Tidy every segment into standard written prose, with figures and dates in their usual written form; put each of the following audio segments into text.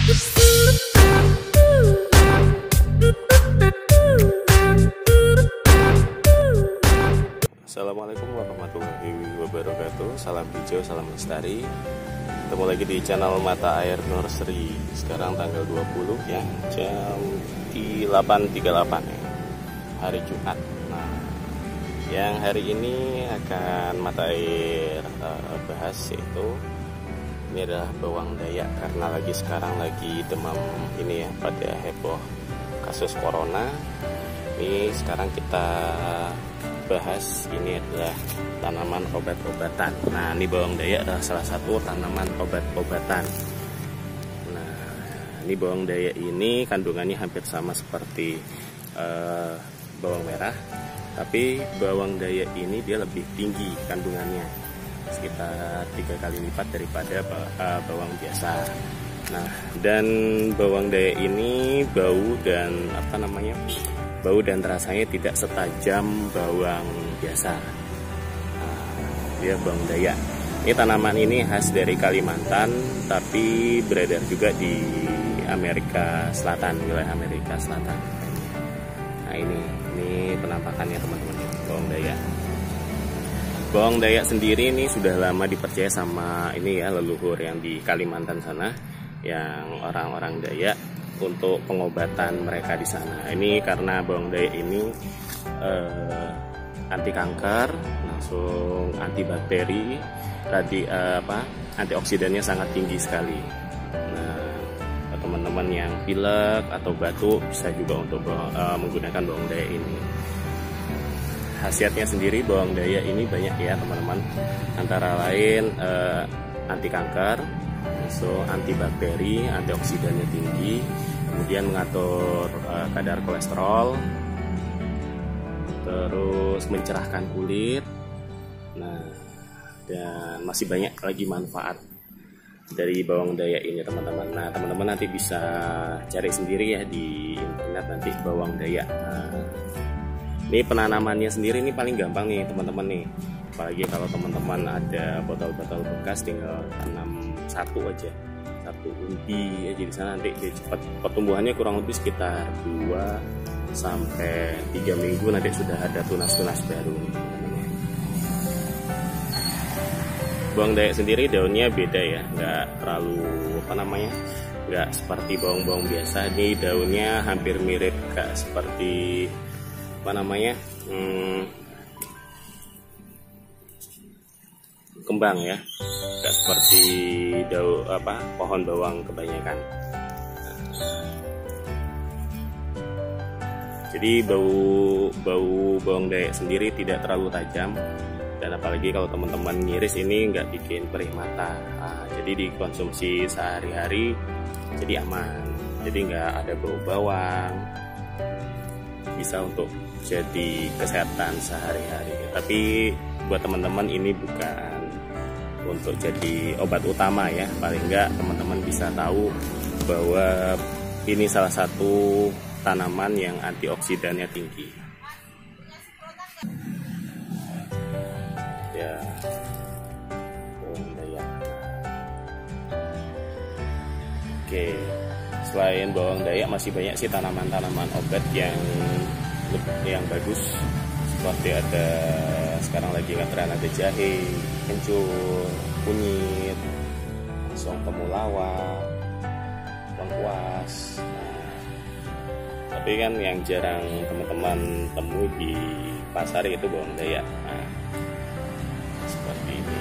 Assalamualaikum warahmatullahi wabarakatuh. Salam hijau, salam lestari. Ketemu lagi di channel Mata Air Nursery. Sekarang tanggal 20 ya, jam 8.38 ya, hari Jumat. Nah, yang hari ini akan Mata Air bahas yaitu ini adalah bawang dayak, karena sekarang lagi demam ini ya, pada heboh kasus corona. Ini sekarang kita bahas, ini adalah tanaman obat-obatan. Nah, ini bawang dayak adalah salah satu tanaman obat-obatan. Nah, ini bawang dayak ini kandungannya hampir sama seperti bawang merah, tapi bawang dayak ini dia lebih tinggi kandungannya, sekitar 3 kali lipat daripada bawang biasa. Nah, dan bawang dayak ini bau dan rasanya tidak setajam bawang biasa. Dia bawang dayak. Ini tanaman ini khas dari Kalimantan, tapi beredar juga di Amerika Selatan, wilayah Amerika Selatan. Nah, ini penampakannya teman-teman, bawang dayak. Bawang dayak sendiri ini sudah lama dipercaya sama ini ya, leluhur yang di Kalimantan sana, yang orang-orang Dayak, untuk pengobatan mereka di sana. Ini karena bawang dayak ini anti kanker, langsung anti bakteri, antioksidannya sangat tinggi sekali. Nah, teman-teman yang pilek atau batuk bisa juga untuk menggunakan bawang dayak ini. Khasiatnya sendiri bawang dayak ini banyak ya teman-teman, antara lain anti kanker, anti bakteri, antioksidannya tinggi, kemudian mengatur kadar kolesterol, terus mencerahkan kulit. Nah, dan masih banyak lagi manfaat dari bawang dayak ini teman-teman. Nah, teman-teman nanti bisa cari sendiri ya di internet nanti bawang dayak. Nah, ini penanamannya sendiri ini paling gampang nih teman-teman nih. Apalagi kalau teman-teman ada botol-botol bekas, tinggal tanam satu aja, satu umbi aja di sana, nanti dia cepat. Pertumbuhannya kurang lebih sekitar 2-3 minggu nanti sudah ada tunas-tunas baru. Bawang dayak sendiri daunnya beda ya, nggak terlalu nggak seperti bawang-bawang biasa. Ini daunnya hampir mirip kayak seperti kembang ya, nggak seperti pohon bawang kebanyakan. Jadi bau bawang dayak sendiri tidak terlalu tajam, dan apalagi kalau teman-teman ngiris ini nggak bikin perih mata. Jadi dikonsumsi sehari-hari jadi aman, jadi nggak ada bau bawang, bisa untuk jadi kesehatan sehari-hari. Tapi buat teman-teman ini bukan untuk jadi obat utama ya. Paling enggak teman-teman bisa tahu bahwa ini salah satu tanaman yang antioksidannya tinggi. Ya, bawang dayak. Oke, selain bawang dayak masih banyak sih tanaman-tanaman obat yang bagus. Seperti ada sekarang lagi ngetren, ada jahe, kencur, kunyit, song temulawak, lengkuas. Tapi kan yang jarang teman-teman temui di pasar itu bawang dayak. Seperti ini.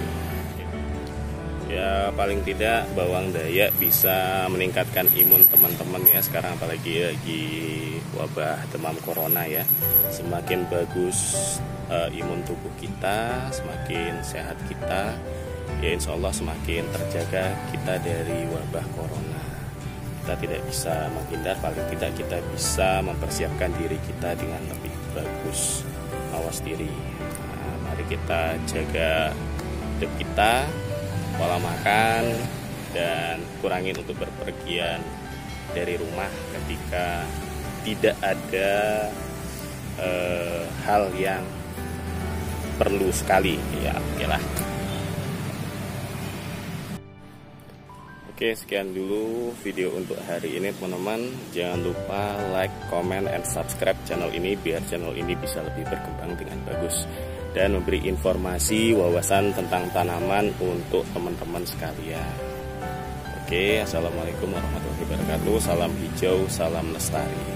Ya, paling tidak bawang dayak bisa meningkatkan imun teman-teman ya, sekarang apalagi lagi wabah demam corona ya. Semakin bagus imun tubuh kita, semakin sehat kita, ya insya Allah semakin terjaga kita dari wabah corona. Kita tidak bisa menghindar, paling tidak kita bisa mempersiapkan diri kita dengan lebih bagus. Awas diri. Nah, mari kita jaga hidup kita, pola makan, dan kurangin untuk berpergian dari rumah ketika tidak ada hal yang perlu sekali ya. Oke lah. Oke, sekian dulu video untuk hari ini teman-teman. Jangan lupa like, comment, and subscribe channel ini biar channel ini bisa lebih berkembang dengan bagus dan memberi informasi wawasan tentang tanaman untuk teman-teman sekalian. Oke, assalamualaikum warahmatullahi wabarakatuh. Salam hijau, salam lestari.